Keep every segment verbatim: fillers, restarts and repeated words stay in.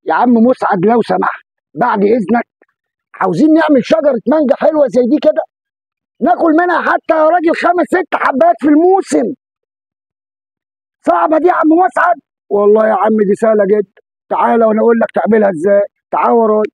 يا عم مسعد لو سمحت بعد اذنك، عاوزين نعمل شجره مانجا حلوه زي دي كده، ناكل منها حتى يا راجل خمس ست حبات في الموسم. صعبه دي يا عم مسعد؟ والله يا عم دي سهله جدا، تعالى وانا اقول لك تعملها ازاي. تعال ورايا.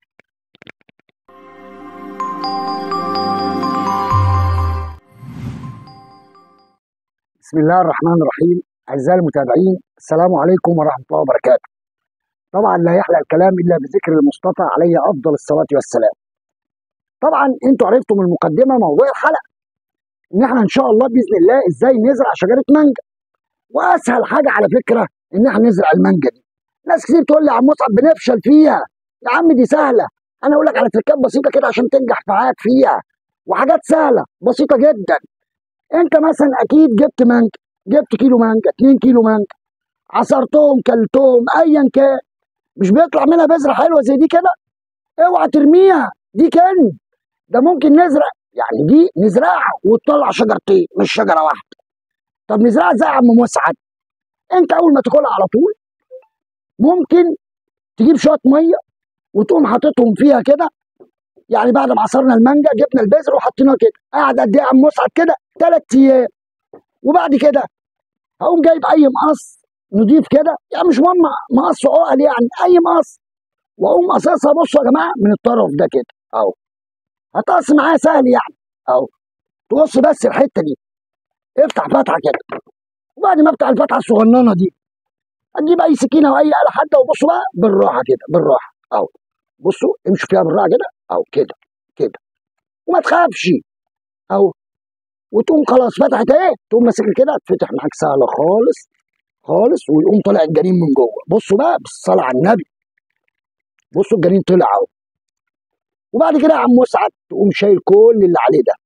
بسم الله الرحمن الرحيم. اعزائي المتابعين، السلام عليكم ورحمه الله وبركاته. طبعا لا يحلى الكلام الا بذكر المصطفى عليه افضل الصلاه والسلام. طبعا انتوا عرفتوا من المقدمه موضوع الحلقه، ان احنا ان شاء الله باذن الله ازاي نزرع شجره مانجا. واسهل حاجه على فكره ان احنا نزرع المانجا دي. ناس كتير تقول لي يا عم مصعب بنفشل فيها. يا عم دي سهله، انا اقول لك على تركات بسيطه كده عشان تنجح معاك فيها، وحاجات سهله بسيطه جدا. انت مثلا اكيد جبت مانجا، جبت كيلو مانجا، اتنين كيلو مانجا، عصرتهم كلتهم ايا كان، مش بيطلع منها بذره حلوه زي دي كده؟ اوعى ترميها، دي كنز. ده ممكن نزرع، يعني دي نزرعها وتطلع شجرتين مش شجره واحده. طب نزرعها ازاي يا عم مسعد؟ انت اول ما تاكلها على طول ممكن تجيب شويه ميه وتقوم حاططهم فيها كده. يعني بعد ما عصرنا المانجا جبنا البذر وحطيناه كده، قعد قد ايه يا عم مسعد كده؟ ثلاث ايام. وبعد كده هقوم جايب اي مقص نضيف كده، يعني مش مهم مقص عقل، يعني اي مقص، واقوم قصصها. بصوا يا جماعه من الطرف ده كده اهو، هتقص معايا سهل يعني اهو. تقص بس الحته دي، افتح فتحه كده، وبعد ما افتح الفتحه الصغننه دي هتجيب اي سكينه او اي اله حاده، وبصوا بقى بالراحه كده، بالراحه اهو. بصوا امشوا فيها بالراحه كده اهو، كده كده، وما تخافش اهو. وتقوم خلاص فتحت اهي، تقوم ماسك كده تفتح معاك سهله خالص خالص، ويقوم طالع الجنين من جوه. بصوا بقى بالصلاه على النبي، بصوا الجنين طلع اهو. وبعد كده يا عم مسعد تقوم شايل كل اللي عليه ده،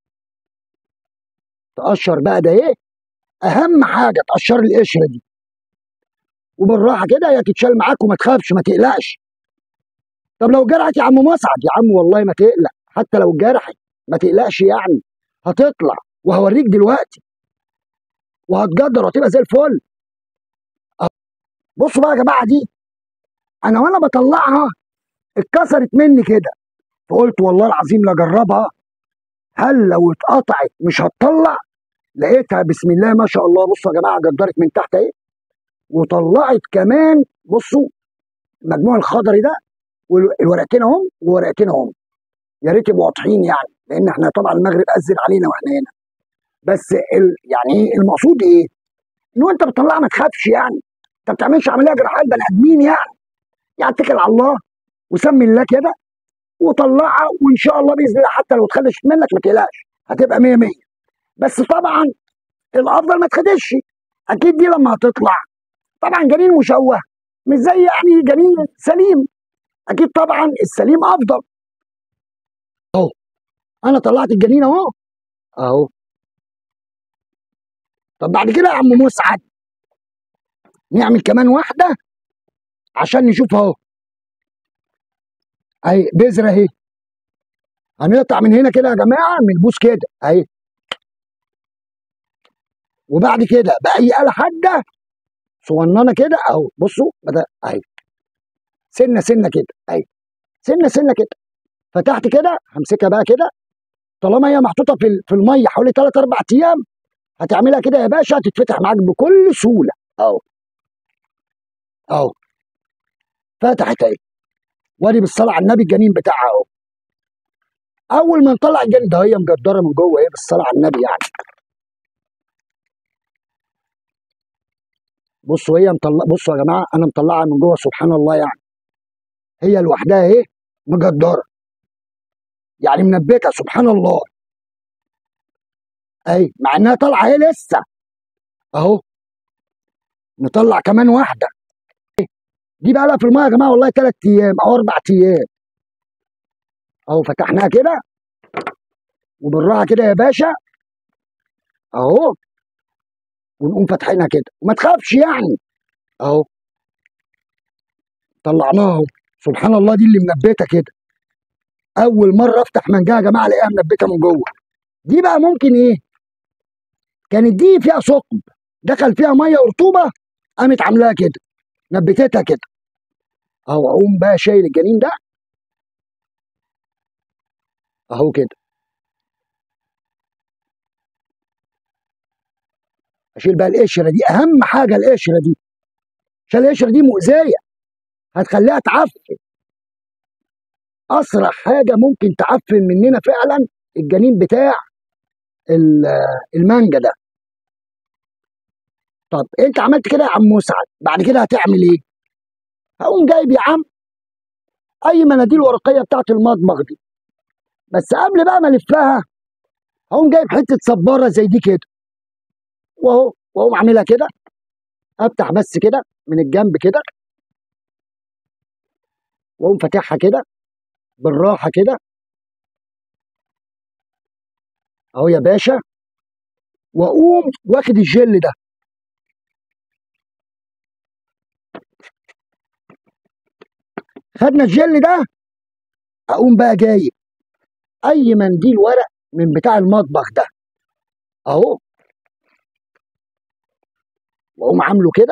تقشر بقى ده ايه، اهم حاجه تقشر القشره دي، وبالراحه كده هي تتشال معاك وما تخافش ما تقلقش. طب لو جرحت يا عم مسعد؟ يا عم والله ما تقلق، حتى لو جرحت ما تقلقش، يعني هتطلع وهوريك دلوقتي، وهتجدر وهتبقى زي الفل. بصوا بقى يا جماعه دي، انا وانا بطلعها اتكسرت مني كده، فقلت والله العظيم لا اجربها، هل لو اتقطعت مش هتطلع؟ لقيتها بسم الله ما شاء الله. بصوا يا جماعه جدرت من تحت اهي، وطلعت كمان. بصوا المجموع الخضري ده، والورقتين اهم وورقتين اهم، يا ريت يبقوا واضحين يعني، لان احنا طبعا المغرب اذن علينا واحنا هنا. بس ال... يعني ايه المقصود ايه؟ ان انت بتطلعها ما تخافش، يعني انت ما بتعملش عمليه جراحيه لبني ادمين يعني. يعني اتكل على الله وسمي الله كده وطلعها، وان شاء الله باذن الله حتى لو اتخدشت منك ما تقلقش، هتبقى مية مية. بس طبعا الافضل ما تخدش، اكيد دي لما هتطلع طبعا جنين مشوه مش زي يعني جنين سليم، اكيد طبعا السليم افضل. اهو انا طلعت الجنين اهو اهو. طب بعد كده يا عم مسعد نعمل كمان واحده عشان نشوف اهو. اهي بذره اهي، هنقطع من هنا كده يا جماعه من البوس كده اهي، وبعد كده باي آلة حاده صغننه كده اهو. بصوا بدا اهي، سنه سنه كده اهي، سنه سنه كده. فتحت كده همسكها بقى كده، طالما هي محطوطه في في الميه حوالي ثلاث اربع ايام، هتعملها كده يا باشا هتتفتح معاك بكل سهوله اهو اهو. فتحت اهي، وادي بالصلاه على النبي الجنين بتاعها اهو. اول ما نطلع الجنين ده هي مجدره من جوه ايه بالصلاه على النبي يعني. بصوا هي مطلع، بصوا يا جماعه انا مطلعها من جوه سبحان الله، يعني هي لوحدها اهي مجدره، يعني منبته سبحان الله اهي، مع انها طالعه اهي لسه اهو. نطلع كمان واحده، دي بقى لها في الميه يا جماعه والله ثلاث ايام او اربع ايام اهو. فتحناها كده وبالراحه كده يا باشا اهو، ونقوم فاتحينها كده وما تخافش يعني اهو. طلعناها اهو سبحان الله، دي اللي منبته كده. اول مره افتح منجاها يا جماعه الاقيها منبته من جوه. دي بقى ممكن ايه، كانت دي فيها ثقب دخل فيها ميه ورطوبه، قامت عاملاها كده نبتتها كده. اهو اقوم بقى شايل الجنين ده اهو كده، اشيل بقى القشره دي، اهم حاجه القشره دي، عشان القشره دي مؤذيه، هتخليها تعفن. اسرع حاجه ممكن تعفن مننا فعلا الجنين بتاع ال- المانجا ده. طب انت عملت كده يا عم مسعد، بعد كده هتعمل ايه؟ هقوم جايب يا عم اي مناديل ورقيه بتاعت المطبخ دي، بس قبل بقى ما الفها هقوم جايب حته صباره زي دي كده، واهو واقوم عاملها كده، افتح بس كده من الجنب كده، واقوم فاتحها كده بالراحه كده اهو يا باشا، واقوم واخد الجل ده. خدنا الجل ده، اقوم بقى جايب اي منديل ورق من بتاع المطبخ ده اهو، واقوم عامله كده،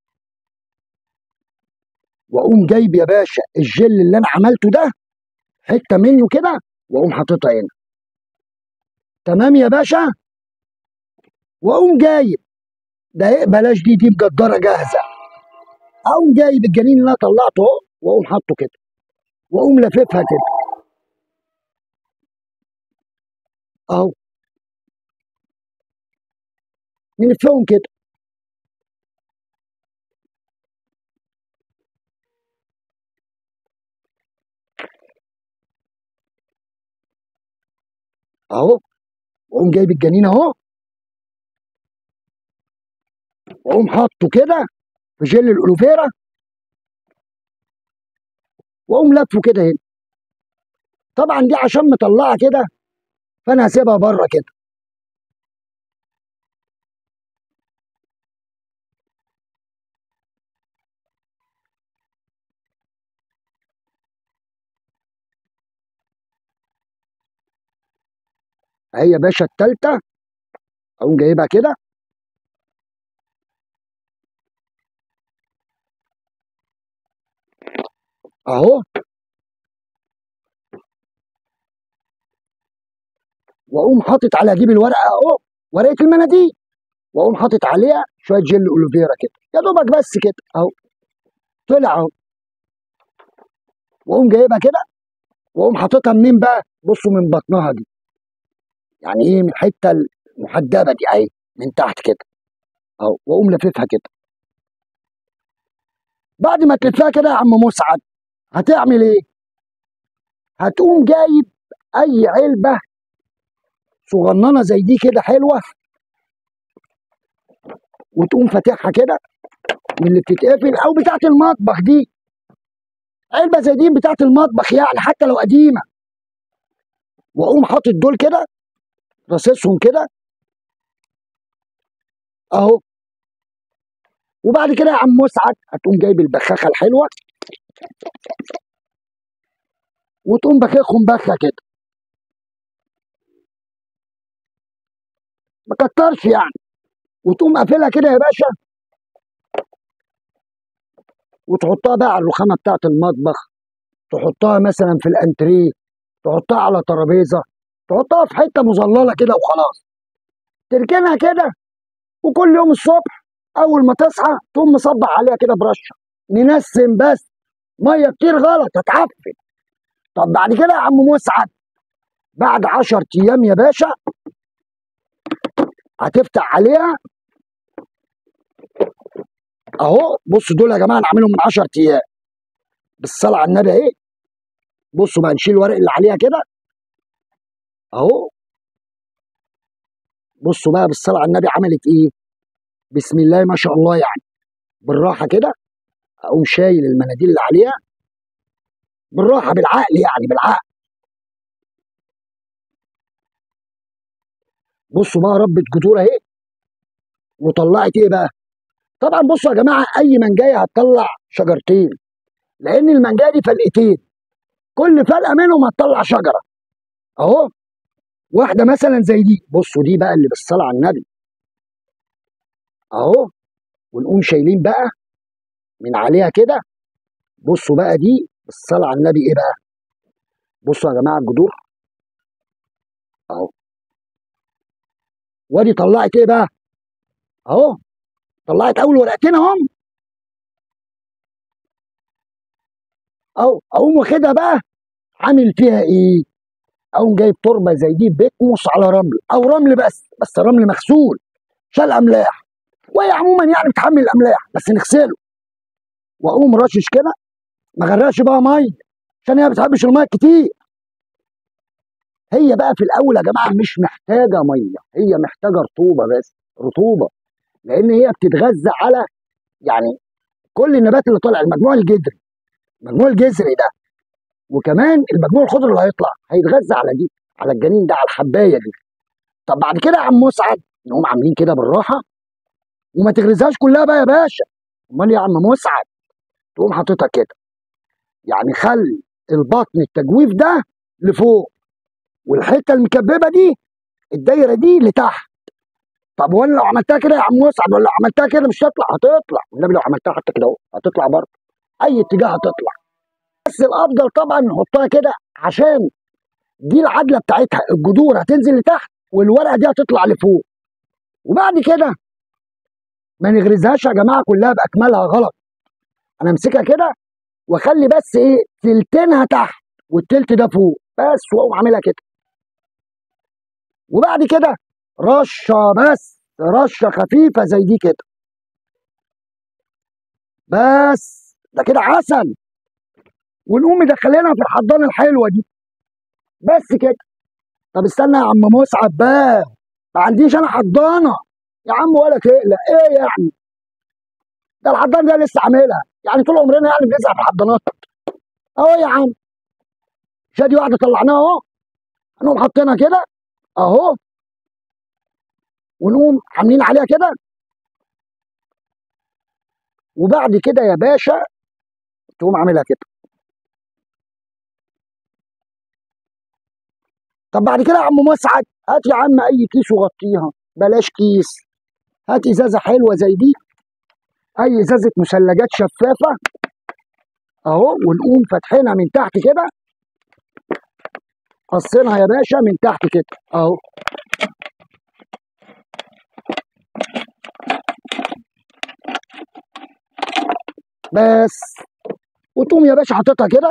واقوم جايب يا باشا الجل اللي انا عملته ده حته منه كده، واقوم حاططها هنا. تمام يا باشا. واقوم جايب ده إيه، بلاش دي دي مجدره جاهزه، اقوم جايب الجنين اللي انا طلعته اهو، واقوم حاطه كده، واقوم لاففها كده اهو، نلفهم كده اهو، واقوم جايب الجنين اهو، واقوم حاطه كده في جل الالوفيرا، واقوم لفه كده هنا. طبعا دي عشان مطلعه كده، فانا هسيبها بره كده. اهي يا باشا التالتة، اقوم جايبها كده اهو، واقوم حاطط على جيب الورقه اهو، ورقه المناديل، واقوم حاطط عليها شويه جل اوليفيرا كده يا دوبك بس كده اهو، طلع اهو. واقوم جايبها كده، واقوم حاططها منين بقى؟ بصوا من بطنها دي، يعني ايه، من الحته المحجبه دي اهي، من تحت كده اهو، واقوم لاففها كده. بعد ما تلفها كده يا عم مسعد، هتعمل ايه؟ هتقوم جايب اي علبه صغننه زي دي كده حلوه، وتقوم فاتحها كده من اللي بتتقفل، او بتاعه المطبخ دي، علبه زي دي بتاعه المطبخ يعني حتى لو قديمه، واقوم حاطط دول كده، رصصهم كده اهو. وبعد كده يا عم مسعد هتقوم جايب البخاخه الحلوه، وتقوم بخيخهم بخه كده، ما كترش يعني، وتقوم قافلها كده يا باشا، وتحطها بقى على الرخامه بتاعه المطبخ، تحطها مثلا في الانتريه، تحطها على ترابيزه، تحطها في حته مظلله كده وخلاص، تركنها كده. وكل يوم الصبح اول ما تصحى تقوم مصبح عليها كده برشه، ننسم بس، ميه كتير غلط هتعفن. طب بعد كده يا عم مسعد، بعد عشر ايام يا باشا هتفتح عليها اهو. بصوا دول يا جماعه انا عاملهم من عشر ايام، بالصلاه على النبي اهي. بصوا بقى، نشيل الورق اللي عليها كده اهو. بصوا بقى بالصلاه على النبي عملت ايه، بسم الله ما شاء الله يعني. بالراحه كده، اقوم شايل المناديل اللي عليها بالراحه، بالعقل يعني بالعقل. بصوا بقى ربة جذور اهي، وطلعت ايه بقى؟ طبعا بصوا يا جماعه، اي منجايه هتطلع شجرتين، لان المنجايه دي فلقتين، كل فلقه منهم هتطلع شجره اهو. واحده مثلا زي دي، بصوا دي بقى اللي بالصلاه على النبي اهو. ونقوم شايلين بقى من عليها كده بصوا بقى دي الصلاة على النبي ايه بقى. بصوا يا جماعه الجذور اهو، وادي طلعت ايه بقى اهو، طلعت اول ورقتين اهم اهو. اقوم واخدها بقى عامل فيها ايه، اقوم جايب تربه زي دي بتمص على رمل او رمل، بس بس رمل مغسول شال املاح، وهي عموما يعني بتحمل الاملاح بس نغسله، واقوم رشش كده، ما غرقش بقى ميه عشان هي ما بتحبش الميه كتير. هي بقى في الاول يا جماعه مش محتاجه ميه، هي محتاجه رطوبه، بس رطوبه، لان هي بتتغذى على يعني كل النبات اللي طالع، المجموع الجذري، المجموع الجذري ده، وكمان المجموع الخضر اللي هيطلع هيتغذى على دي، على الجنين ده، على الحبايه دي. طب بعد كده يا عم مسعد نقوم عاملين كده بالراحه، وما تغرزهاش كلها بقى يا باشا. امال يا عم مسعد تقوم حاططها كده، يعني خلي البطن التجويف ده لفوق، والحته المكببه دي الدايره دي لتحت. طب وانا لو عملتها كده يا عم مسعد، ولا لو عملتها كده مش هتطلع؟ هتطلع والنبي، لو عملتها حتى كده اهو هتطلع برضه، اي اتجاه هتطلع. بس الافضل طبعا نحطها كده، عشان دي العدله بتاعتها، الجذور هتنزل لتحت والورقه دي هتطلع لفوق. وبعد كده ما نغرزهاش يا جماعه كلها باكملها، غلط. انا امسكها كده واخلي بس ايه تلتينها تحت والتلت ده فوق بس، واقوم عاملها كده. وبعد كده رشه، بس رشه خفيفه زي دي كده بس، ده كده عسل. ونقوم مدخلينها في الحضانه الحلوه دي بس كده. طب استنى يا عم مسعد بقى، ما عنديش انا حضانه يا عم ولا تقلق. ايه يعني، ده الحضانه ده لسه عاملها، يعني طول عمرنا يعني بنزرع في الحضانات اهو يا عم. شادي واحده طلعناها اهو، هنقوم حاطينها كده اهو، ونقوم عاملين عليها كده. وبعد كده يا باشا تقوم عاملها كده. طب بعد كده يا عم مسعد هات يا عم اي كيس وغطيها، بلاش كيس، هات ازازه حلوه زي دي، اي ازازه مثلجات شفافه اهو، ونقوم فاتحينها من تحت كده، قصينها يا باشا من تحت كده اهو بس. وتقوم يا باشا حاططها كده،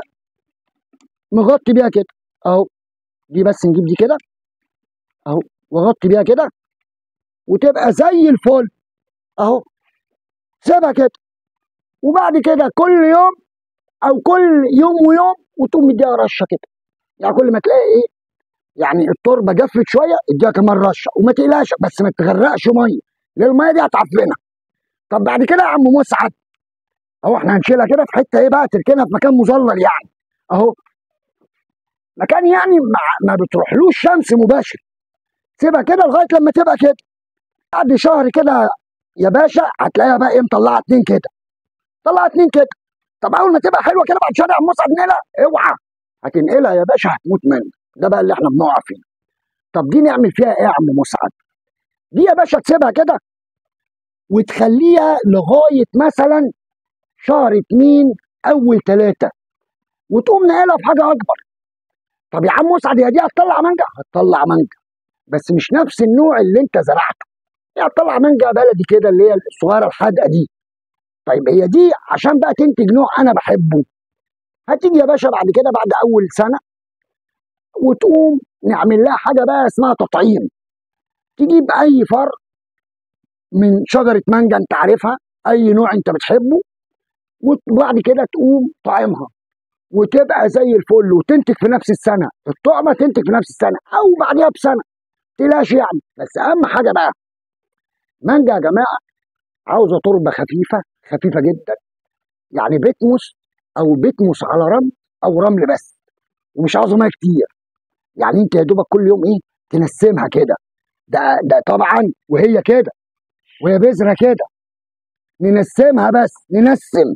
مغطي بيها كده اهو، دي بس نجيب دي كده اهو، واغطي بيها كده وتبقى زي الفل اهو. سيبها كده، وبعد كده كل يوم او كل يوم ويوم وتقوم مديها رشه كده، يعني كل ما تلاقي ايه يعني التربه جفت شويه اديها كمان رشه، وما تقلقش بس ما تغرقش ميه، لان الميه دي هتعفنها. طب بعد كده يا عم مسعد اهو احنا هنشيلها كده في حته ايه بقى، تركنها في مكان مظلل يعني اهو، مكان يعني ما, ما بتروحلوش شمس مباشر. سيبها كده لغايه لما تبقى كده، بعد شهر كده يا باشا هتلاقيها بقى ايه مطلعه اتنين كده، طلعت اتنين كده. طب اول ما تبقى حلوه كده بعد شهر يا عم مسعد نقلها، اوعى هتنقلها يا باشا هتموت منك، ده بقى اللي احنا بنقع فيه. طب دي نعمل فيها ايه يا عم مسعد؟ دي يا باشا تسيبها كده وتخليها لغايه مثلا شهر اتنين اول تلاته، وتقوم نقلها في حاجه اكبر. طب يا عم مسعد هي دي هتطلع مانجا؟ هتطلع مانجا بس مش نفس النوع اللي انت زرعته، هي هتطلع مانجا بلدي كده اللي هي الصغيره الحادقه دي. طيب هي دي عشان بقى تنتج نوع انا بحبه، هتيجي يا باشا بعد كده بعد اول سنه وتقوم نعمل لها حاجه بقى اسمها تطعيم. تجيب اي فرع من شجره مانجا انت عارفها، اي نوع انت بتحبه، وبعد كده تقوم طعمها وتبقى زي الفل وتنتج في نفس السنه، الطعمه تنتج في نفس السنه او بعدها بسنه، تلاش يعني. بس اهم حاجه بقى مانجا يا جماعه عاوزه تربه خفيفه، خفيفه جدا، يعني بتمس او بتمس على رمل او رمل بس، ومش عاوزه ميه كتير، يعني انت يا دوبك كل يوم ايه تنسمها كده، ده ده طبعا وهي كده وهي بذره كده ننسمها بس ننسم.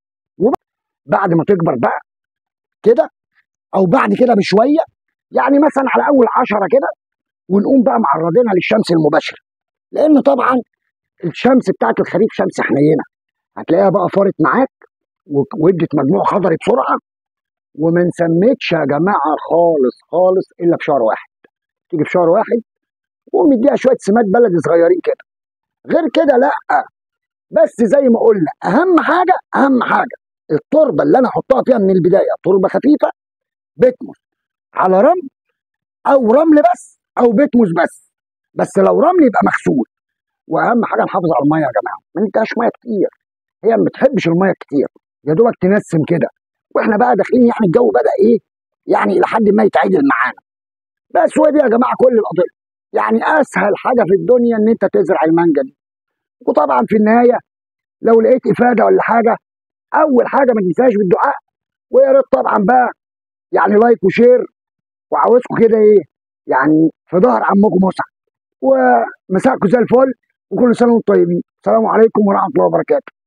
وبعد ما تكبر بقى كده او بعد كده بشويه، يعني مثلا على اول عشرة كده، ونقوم بقى معرضينها للشمس المباشره، لان طبعا الشمس بتاعت الخريف شمس حنينه، هتلاقيها بقى فارت معاك و- وادت مجموع خضري بسرعه، وما نسمتش يا جماعه خالص خالص الا في شهر واحد. تيجي في شهر واحد ومديها شويه سمات بلدي صغيرين كده، غير كده لا. بس زي ما قلنا اهم حاجه اهم حاجه التربه اللي انا احطها فيها من البدايه تربه خفيفه، بتموس على رمل، او رمل بس او بتموس بس. بس لو رمل يبقى مغسول. واهم حاجه نحافظ على الميه يا جماعه، ما نديهاش ميه كتير، هي ما بتحبش الميه الكتير، يا دوبك تنسم كده. واحنا بقى داخلين يعني الجو بدا ايه، يعني الى حد ما يتعدل معانا. بس هو دي يا جماعه كل القضيه. يعني اسهل حاجه في الدنيا ان انت تزرع المانجا دي. وطبعا في النهايه لو لقيت افاده ولا حاجه، اول حاجه ما تنساش بالدعاء. ويا ريت طبعا بقى يعني لايك وشير، وعاوزكم كده ايه يعني في ظهر عمكم مسعد. ومساءكم زي الفل، وكل سنه وانتم طيبين. السلام عليكم ورحمه الله وبركاته.